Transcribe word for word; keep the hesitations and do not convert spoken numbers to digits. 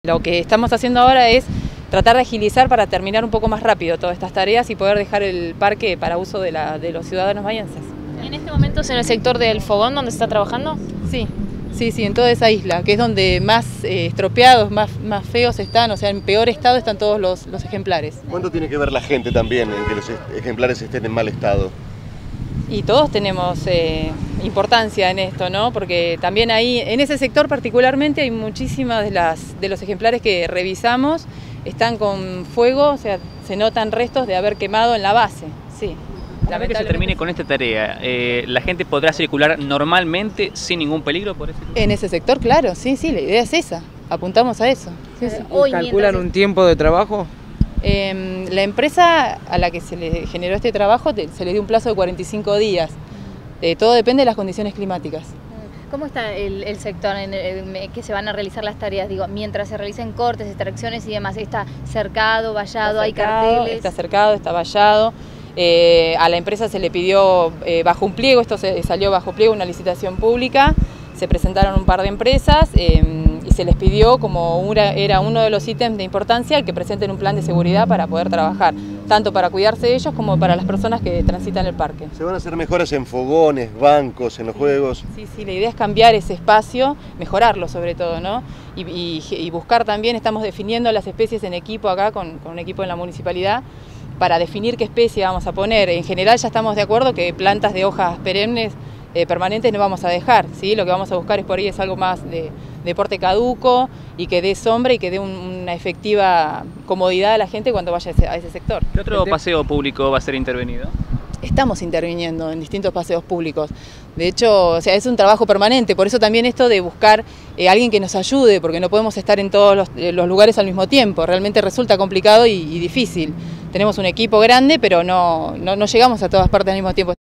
Lo que estamos haciendo ahora es tratar de agilizar para terminar un poco más rápido todas estas tareas y poder dejar el parque para uso de, la, de los ciudadanos bahienses. ¿Y en este momento es en el sector del Fogón donde se está trabajando? Sí, sí, sí, en toda esa isla, que es donde más eh, estropeados, más, más feos están, o sea, en peor estado están todos los, los ejemplares. ¿Cuánto tiene que ver la gente también en que los ejemplares estén en mal estado? Y todos tenemos eh, importancia en esto, ¿no? Porque también ahí, en ese sector particularmente, hay muchísimas de, las, de los ejemplares que revisamos, están con fuego, o sea, se notan restos de haber quemado en la base, sí. Una vez que se termine con esta tarea, eh, ¿la gente podrá circular normalmente sin ningún peligro por eso? En ese sector, claro, sí, sí, la idea es esa, apuntamos a eso. Sí, sí. Hoy ¿calculan un tiempo de trabajo? Eh, la empresa a la que se le generó este trabajo se le dio un plazo de cuarenta y cinco días. Eh, todo depende de las condiciones climáticas. ¿Cómo está el, el sector en el que se van a realizar las tareas? Digo, mientras se realicen cortes, extracciones y demás, ¿está cercado, vallado, hay carteles? Está cercado, está vallado. Eh, a la empresa se le pidió eh, bajo un pliego, esto se, salió bajo pliego, una licitación pública, se presentaron un par de empresas eh, y se les pidió, como una, era uno de los ítems de importancia, que presenten un plan de seguridad para poder trabajar, tanto para cuidarse de ellos como para las personas que transitan el parque. ¿Se van a hacer mejoras en fogones, bancos, en los juegos? Sí, sí, la idea es cambiar ese espacio, mejorarlo sobre todo, ¿no? Y, y, y buscar también, estamos definiendo las especies en equipo acá, con, con un equipo en la municipalidad, para definir qué especie vamos a poner. En general ya estamos de acuerdo que plantas de hojas perennes eh, permanentes no vamos a dejar, ¿sí? Lo que vamos a buscar es por ahí es algo más de, de porte caduco y que dé sombra y que dé un, una efectiva comodidad a la gente cuando vaya a ese, a ese sector. ¿Qué otro paseo público va a ser intervenido? Estamos interviniendo en distintos paseos públicos. De hecho, o sea, es un trabajo permanente, por eso también esto de buscar eh, alguien que nos ayude, porque no podemos estar en todos los, eh, los lugares al mismo tiempo, realmente resulta complicado y, y difícil. Tenemos un equipo grande, pero no, no, no llegamos a todas partes al mismo tiempo.